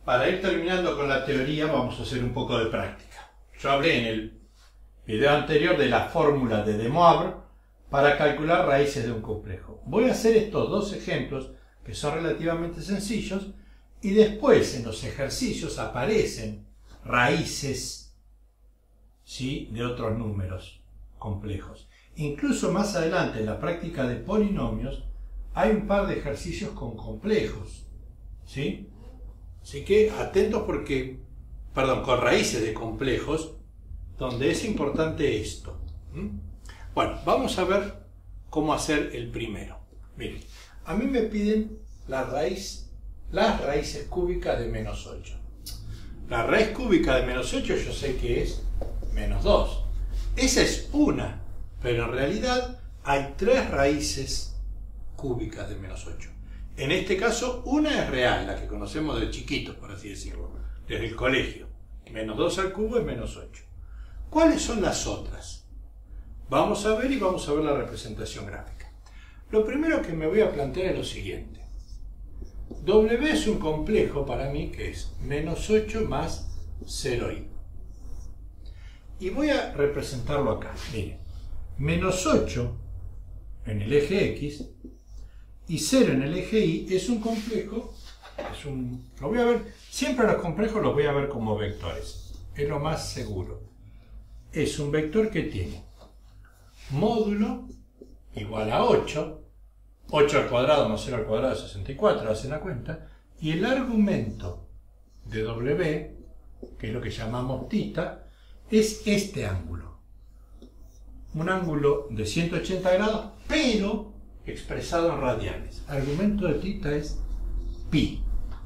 Para ir terminando con la teoría vamos a hacer un poco de práctica. Yo hablé en el video anterior de la fórmula de De Moivre para calcular raíces de un complejo. Voy a hacer estos dos ejemplos que son relativamente sencillos y después en los ejercicios aparecen raíces, ¿sí?, de otros números complejos. Incluso más adelante en la práctica de polinomios hay un par de ejercicios con complejos, ¿sí? Así que atentos con raíces de complejos, donde es importante esto. Bueno, vamos a ver cómo hacer el primero. Miren, a mí me piden las raíces cúbicas de menos 8. La raíz cúbica de menos 8 yo sé que es menos 2. Esa es una, pero en realidad hay 3 raíces cúbicas de menos 8. En este caso, una es real, la que conocemos de chiquitos, por así decirlo, desde el colegio. Menos 2 al cubo es menos 8. ¿Cuáles son las otras? Vamos a ver la representación gráfica. Lo primero que me voy a plantear es lo siguiente. W es un complejo para mí que es menos 8 más 0i. Y voy a representarlo acá. Miren, menos 8 en el eje X y 0 en el eje Y es un complejo, lo voy a ver, siempre los complejos los voy a ver como vectores, es lo más seguro. Es un vector que tiene módulo igual a 8, 8 al cuadrado más 0 al cuadrado es 64, hacen la cuenta, y el argumento de W, que es lo que llamamos θ, es este ángulo. Un ángulo de 180 grados, pero expresado en radianes. El argumento de θ es pi.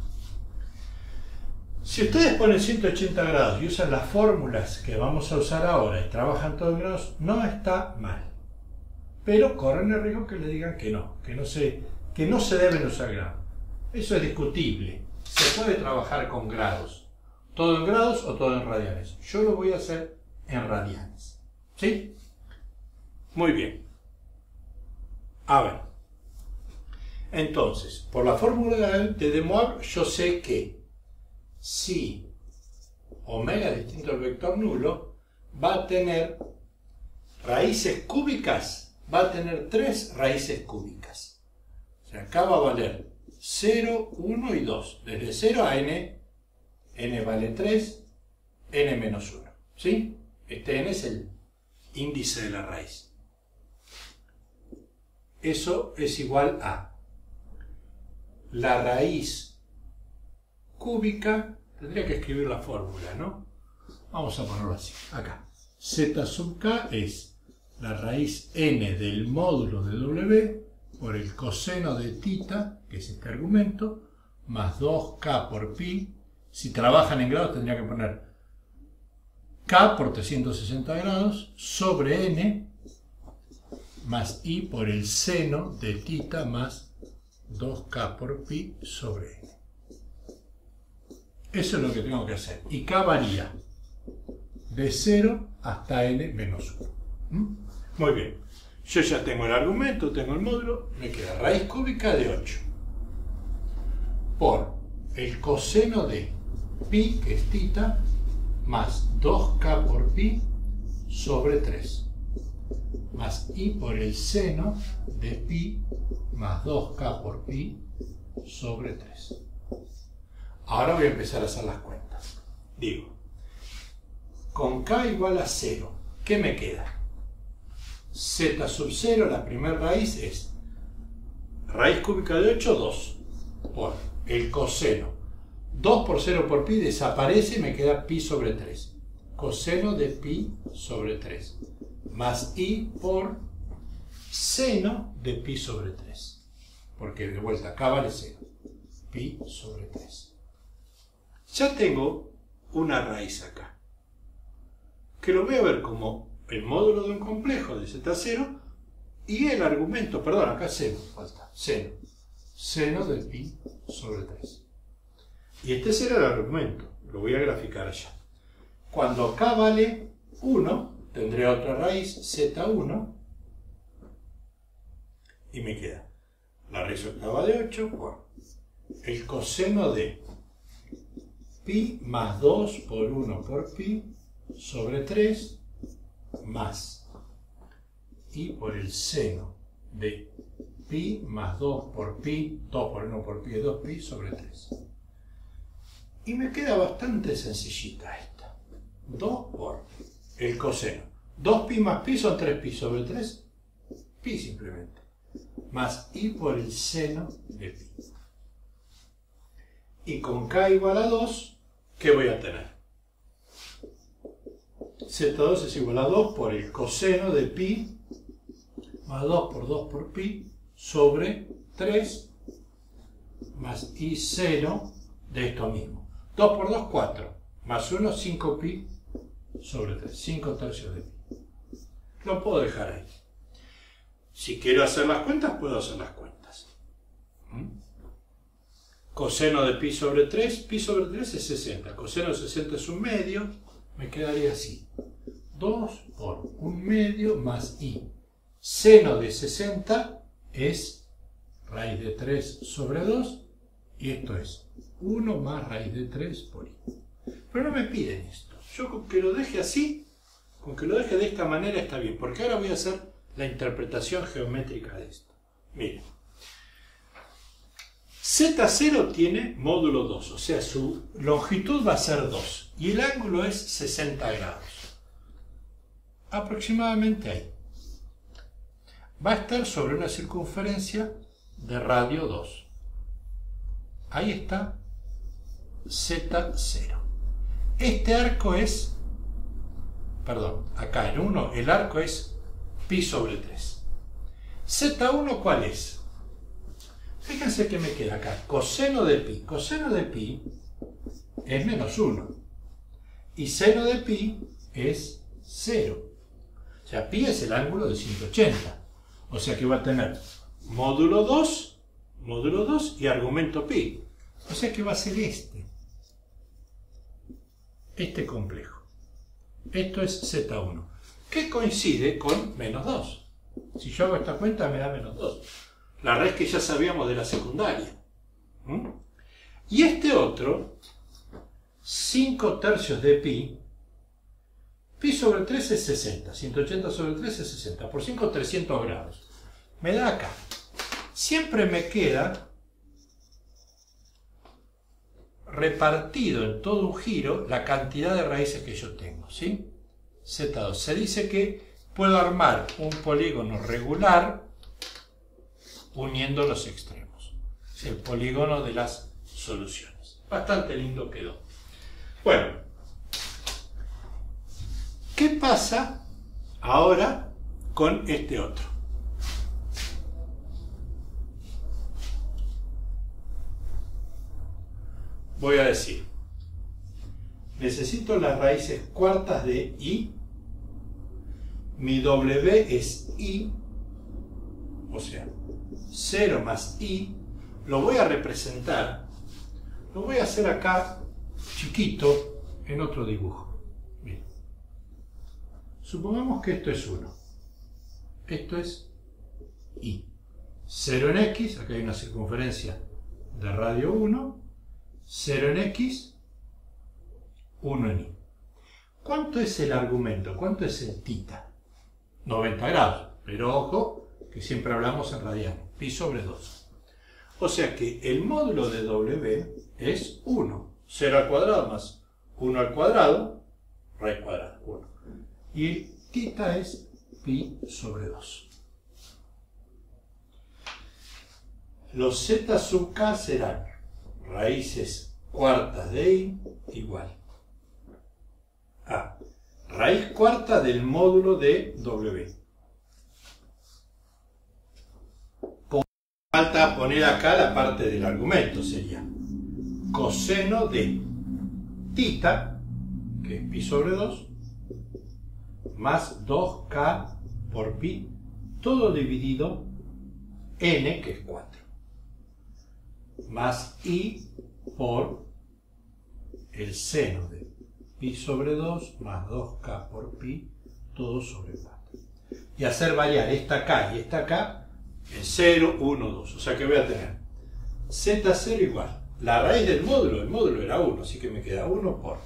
Si ustedes ponen 180 grados y usan las fórmulas que vamos a usar ahora y trabajan todo en grados, no está mal. Pero corren el riesgo que le digan que no se deben usar grados. Eso es discutible. Se puede trabajar con grados. ¿Todo en grados o todo en radianes? Yo lo voy a hacer en radianes. ¿Sí? Muy bien. A ver. Entonces, por la fórmula de De Moivre, yo sé que si omega distinto al vector nulo va a tener raíces cúbicas, va a tener 3 raíces cúbicas. O sea, acá va a valer 0, 1 y 2. Desde 0 a n, n vale 3, n menos 1. ¿Sí? Este n es el índice de la raíz. Eso es igual a la raíz cúbica, tendría que escribir la fórmula, ¿no? Vamos a ponerlo así, acá. Z sub k es la raíz n del módulo de W por el coseno de θ, que es este argumento, más 2k por pi. Si trabajan en grados tendría que poner k por 360 grados sobre n más i por el seno de θ más 2k por pi sobre n. Eso es lo que tengo que hacer. Y k varía de 0 hasta n menos 1. Muy bien. Yo ya tengo el argumento, tengo el módulo, me queda raíz cúbica de 8 por el coseno de pi, que es θ, más 2k por pi sobre 3. Más i por el seno de pi más 2k por pi sobre 3. Ahora voy a empezar a hacer las cuentas. Digo, con k igual a 0, ¿qué me queda? Z sub 0, la primera raíz es raíz cúbica de 8, 2, por el coseno. 2 por 0 por pi desaparece y me queda pi sobre 3. Coseno de pi sobre 3. Más i por seno de pi sobre 3. Porque de vuelta, acá vale 0. Pi sobre 3. Ya tengo una raíz acá, que lo voy a ver como el módulo de un complejo de Z0 y el argumento, perdón, acá seno, falta, seno de pi sobre 3. Y este será el argumento, lo voy a graficar allá. Cuando k vale 1, tendré otra raíz, Z1, y me queda la raíz octava de 8 por el coseno de pi más 2 por 1 por pi sobre 3 más i por el seno de pi más 2 por pi, 2 por 1 por pi es 2pi sobre 3. Y me queda bastante sencillita esta. 2 por el coseno. 2pi más pi son 3pi sobre 3, pi simplemente. Más i por el seno de pi. Y con k igual a 2, ¿qué voy a tener? Z2 es igual a 2 por el coseno de pi más 2 por pi sobre 3 más i seno de esto mismo. 2 por 2, 4. Más 1, 5pi sobre 3. 5 tercios de pi. Lo puedo dejar ahí. Si quiero hacer las cuentas, puedo hacer las cuentas. Coseno de pi sobre 3 es 60. Coseno de 60 es 1/2. Me quedaría así. 2 por 1/2 más i. Seno de 60 es raíz de 3 sobre 2. Y esto es 1 más raíz de 3 por i. Pero no me piden esto. Yo con que lo deje así, con que lo deje de esta manera está bien. Porque ahora voy a hacer la interpretación geométrica de esto. Miren. Z0 tiene módulo 2, o sea, su longitud va a ser 2 y el ángulo es 60 grados. Aproximadamente ahí. Va a estar sobre una circunferencia de radio 2. Ahí está Z0. Este arco es, perdón, acá en 1 el arco es pi sobre 3. Z1, ¿cuál es? Fíjense que me queda acá, coseno de pi. Coseno de pi es menos 1. Y seno de pi es 0. O sea, pi es el ángulo de 180. O sea que va a tener módulo 2 y argumento pi. O sea que va a ser este complejo. Esto es Z1, que coincide con menos 2. Si yo hago esta cuenta me da menos 2. La red que ya sabíamos de la secundaria. Y este otro, 5 tercios de pi, pi sobre 3 es 60, 180 sobre 3 es 60, por 5 300 grados. Me da acá. Siempre me queda repartido en todo un giro la cantidad de raíces que yo tengo, ¿sí? Z2. Se dice que puedo armar un polígono regular uniendo los extremos. Es el polígono de las soluciones. Bastante lindo quedó. Bueno, ¿qué pasa ahora con este otro? Voy a decir, necesito las raíces cuartas de i. Mi W es i, o sea, 0 más i, lo voy a representar, lo voy a hacer acá chiquito en otro dibujo. Bien. Supongamos que esto es 1, esto es i. 0 en x, acá hay una circunferencia de radio 1, 0 en x, 1 en y. ¿Cuánto es el argumento? ¿Cuánto es el θ? 90 grados, pero ojo que siempre hablamos en radianes, pi sobre 2. O sea que el módulo de W es 1, 0 al cuadrado más 1 al cuadrado, raíz cuadrada, 1. Y el θ es pi sobre 2. Los z sub k serán raíces cuartas de i igual a raíz cuarta del módulo de W. Falta poner acá la parte del argumento, sería coseno de θ, que es pi sobre 2, más 2k por pi, todo dividido n, que es 4, más i por el seno de pi sobre 2 más 2k por pi, todo sobre 4. Y hacer variar esta k y esta k en 0, 1, 2. O sea que voy a tener Z0 igual la raíz del módulo, el módulo era 1, así que me queda 1 por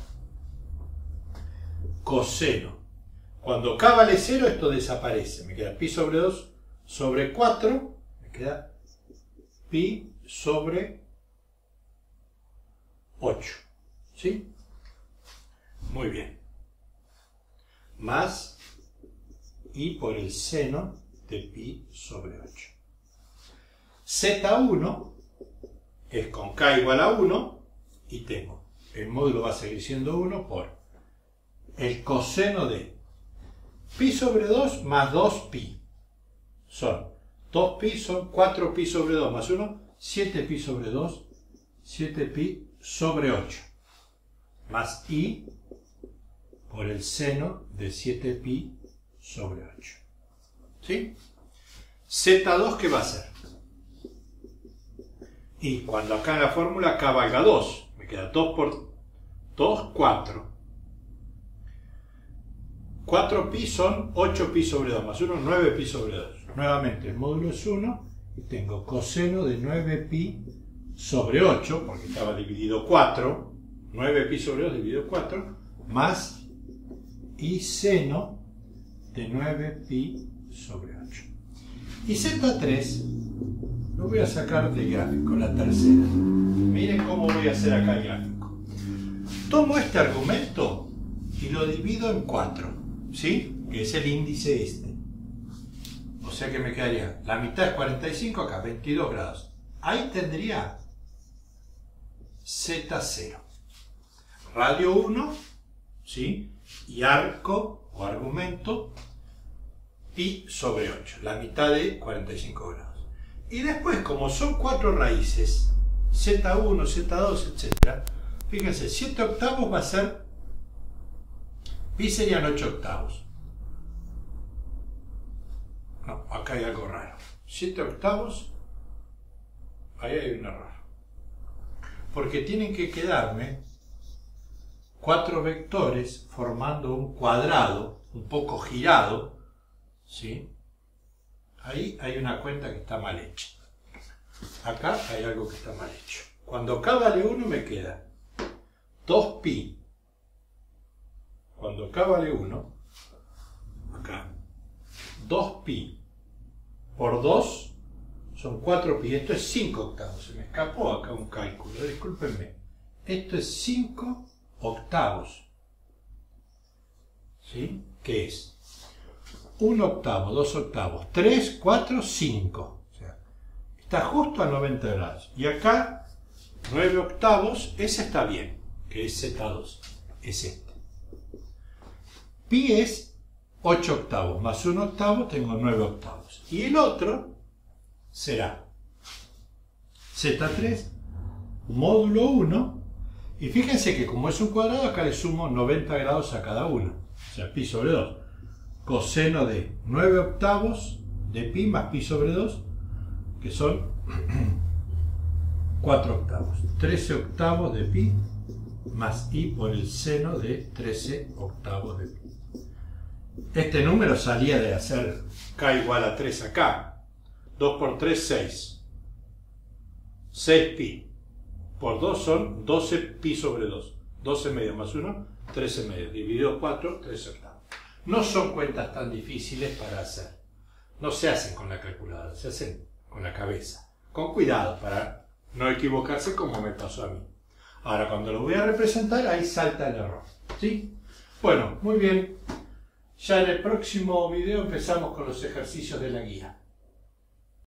coseno. Cuando k vale 0, esto desaparece. Me queda pi sobre 2 sobre 4, me queda pi sobre 8. ¿Sí? Muy bien. Más i por el seno de pi sobre 8. Z1 es con k igual a 1 y tengo, el módulo va a seguir siendo 1 por el coseno de pi sobre 2 más 2pi. Son 2pi, son 4pi sobre 2 más 1, 7pi sobre 2, 7pi sobre 8. Más i por el seno de 7pi sobre 8. ¿Sí? Z2, ¿qué va a ser? Y cuando acá en la fórmula k valga 2, me queda 2 por 2, 4. 4pi son 8pi sobre 2 más 1, 9pi sobre 2. Nuevamente el módulo es 1 y tengo coseno de 9pi sobre 8, porque estaba dividido 4, 9pi sobre 2 dividido 4, más y seno de 9pi sobre 8. Y Z3 lo voy a sacar del gráfico, la tercera. Miren cómo voy a hacer acá el gráfico. Tomo este argumento y lo divido en 4, ¿sí? Que es el índice este. O sea que me quedaría, la mitad es 45 acá, 22 grados. Ahí tendría Z0. Radio 1, ¿sí? Y arco o argumento pi sobre 8, la mitad de 45 grados. Y después, como son 4 raíces, Z1, Z2, etc., fíjense, 7 octavos va a ser, pi serían 8 octavos. No, acá hay algo raro. 7 octavos, ahí hay un error. Porque tienen que quedarme 4 vectores formando un cuadrado, un poco girado, ¿sí? Ahí hay una cuenta que está mal hecha. Acá hay algo que está mal hecho. Cuando k vale 1 me queda 2pi. Cuando k vale 1, acá, 2pi por 2 son 4pi. Esto es 5 octavos. Se me escapó acá un cálculo, discúlpenme. Esto es 5 octavos. ¿Sí? ¿Qué es? 1 octavo, 2 octavos, 3, 4, 5. O sea, está justo a 90 grados. Y acá, 9 octavos, ese está bien, que es Z2. Es este. Pi es 8 octavos, más 1 octavo, tengo 9 octavos. Y el otro será Z3, módulo 1. Y fíjense que como es un cuadrado, acá le sumo 90 grados a cada uno. O sea, pi sobre 2. Coseno de 9 octavos de pi más pi sobre 2, que son 4 octavos. 13 octavos de pi más i por el seno de 13 octavos de pi. Este número salía de hacer k igual a 3 acá. 2 por 3, 6. 6 pi. Por 2 son 12 pi sobre 2. 12 medios más 1, 13 medios. Dividido 4, 13 octavos. No son cuentas tan difíciles para hacer. No se hacen con la calculadora, se hacen con la cabeza. Con cuidado para no equivocarse como me pasó a mí. Ahora cuando lo voy a representar, ahí salta el error. ¿Sí? Bueno, muy bien. Ya en el próximo video empezamos con los ejercicios de la guía.